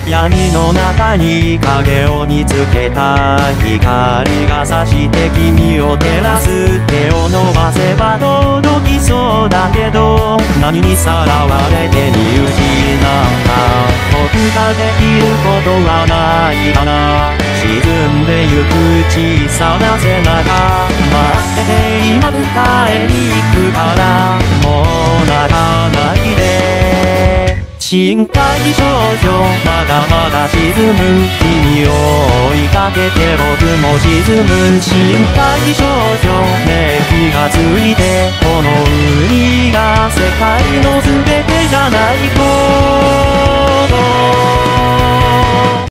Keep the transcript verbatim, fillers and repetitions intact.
闇の中に影を見つけた。光が差して君を照らす。手を伸ばせば届きそうだけど、何にさらわれて見失った。僕ができることはないかな。沈んでゆく小さな背中、待ってて今迎えに行くから、もう泣かないで。深海少女、まだまだ沈む。君を追いかけて僕も沈む。深海少女、ねえ気がついて、この海が世界の全てじゃないこと。